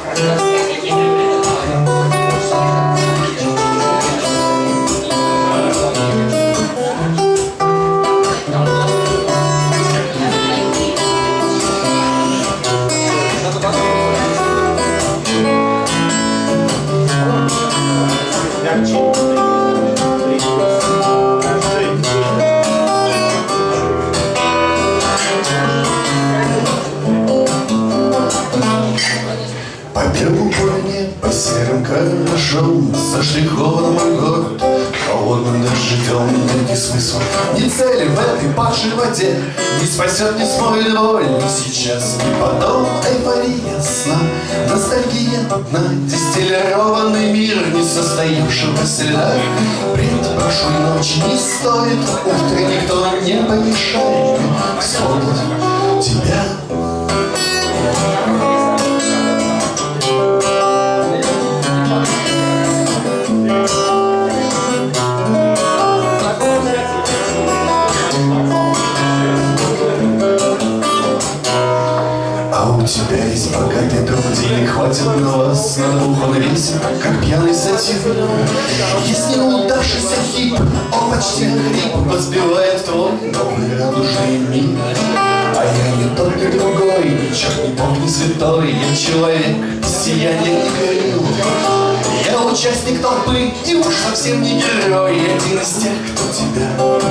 По белому поле, по серым карандашом заштрихован мой город холодным дождем. Ни смысл, ни цели в этой падшей воде не спасет, не смоет боль ни сейчас, ни потом. Эйфория сна, ностальгия на дистиллированный мир несостоявшегося льда. Бред прошлой ночи не стоит, утро никто не помешает вспомнить тебя. А у тебя есть богатый дом, денег хватит на вас, на двух он весит, как пьяный сатир. Есть неудавшийся хип, он почти хрип возбивает твой новый радужный мир. А я не тот, ни другой, ни черт, ни бог, ни святой, я человек, сияние и горил. Я участник толпы и уж совсем не герой, я один из тех, кто тебя.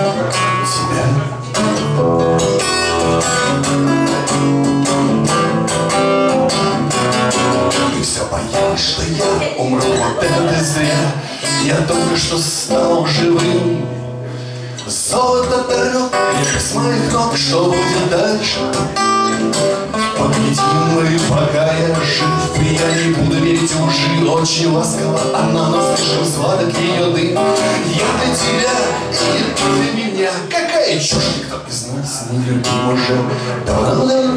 Ты все боялась, что я умру, вот это зря. Я только что стал живым. Золото дорог, крепость моих ног, что будет дальше? Победимый, пока я жив, и я не буду верить в лжи. Очень ласково она, но слишком сладок ее дым. Я для тебя, и ты для меня. Какая чушь, никто из нас не любим уже давно.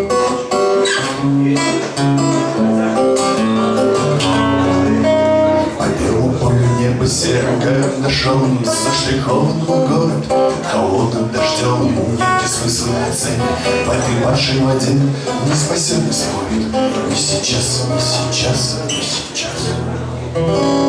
По белому полю небо серым карандашом заштрихован мой город холодным дождем. Нет ни смысла цели в этой вашей воде не спасет, не смоет ни сейчас, ни сейчас, ни сейчас.